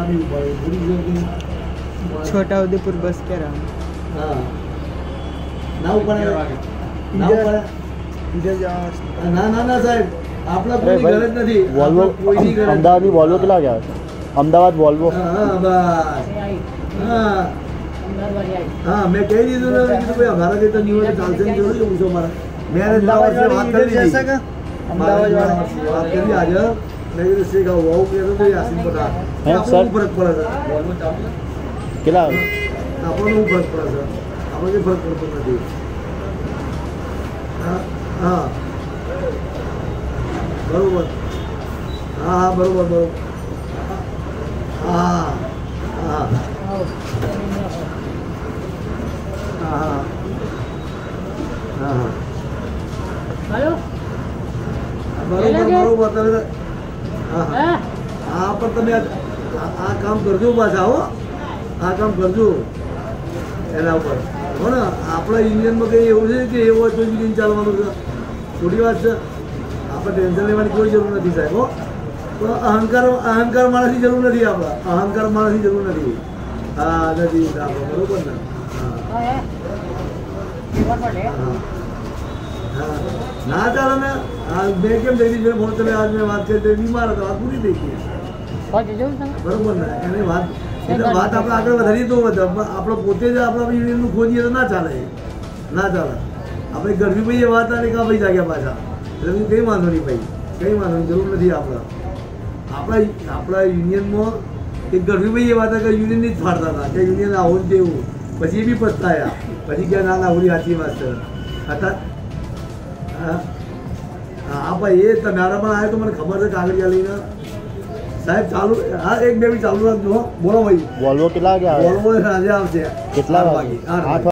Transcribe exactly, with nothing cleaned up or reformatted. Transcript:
नहीं पड़े पूरी जल्दी छोटा उदयपुर बस क्या रहा हाँ ना ऊपर ना ऊपर इधर जाओ ना ना ना साहब આપણા કોઈ ગરજ નથી વોલ્વો કોઈની ગરજ અમદાવાદની વોલ્વો કેટલા ગયા અમદાવાદ વોલ્વો હા બસ હા હા મેં કહી દીધું ને કે ભાઈ અમારા જે તો ન્યૂઝ ચાલશે ને જોયું કે પૂછો મારા મેં અમદાવાદ વાત કરી દીધી અમદાવાદ વાળા વાત કરી આજે મેં કીધું શેખ આવું આવું કહેતો તો યાસીન પટેલ હે સર ફરક પડે છે કેટલા આપણને ફરક પડે છે આપણે કંઈ ફરક પડતો નથી હા હા બરોબર હા હા બરોબર બરોબર હા હા હા હા હા બરોબર બરોબર તમે હા હા પણ તમે આ કામ કરજો પાછા હો આ કામ કરજો એના ઉપર હો ને આપણા ઇન્ડિયનમાં કંઈ એવું છે કે એવું તો ઇન્ડિયન ચાલવાનું છે થોડી વાત છે આપણે ટેન્શન લેવાની કોઈ જરૂર નથી સાહેબ હો તો અહંકાર અહંકાર માણસની જરૂર નથી આપણે અહંકાર માણસની જરૂર નથી હા નથી આપણે બરોબર ને હા હા ના ચાલે ને મેં કેમ થઈ છે ફોન તમે આજ મેં વાત કરી તો બીમાર હતા વાત પૂરી થઈ ગઈ બરોબર ને એની વાત એટલે વાત આપણે આગળ વધારીએ તો આપણે પોતે જ આપણા યુનિયનનું ખોજીએ તો ના ચાલે ના ચાલે આપણે ગરમી ભાઈ એ વાત આવે કાં ભાઈ જાગ્યા પાછા એટલે કંઈ વાંધો નહીં ભાઈ કંઈ વાંધો નહીં જરૂર નથી આપણે આપણા આપણા યુનિયનમાં એક ગરમી ભાઈ એ વાત કે યુનિયનની જ ફાડતા હતા કે યુનિયન આવું જ તેવું પછી એ બી પસ્તાયા પછી ક્યાં ના ના આવડી સાચી વાત છે હતા હા હા ભાઈ એ તમારા પણ આવે તો મને ખબર છે કાગળિયા લઈને સાહેબ ચાલુ હા એક બે બી ચાલુ રાખજો બોલો ભાઈ વોલ્વો કેટલા ગયા વોલ્વો આજે આવશે કેટલા વાગે આઠ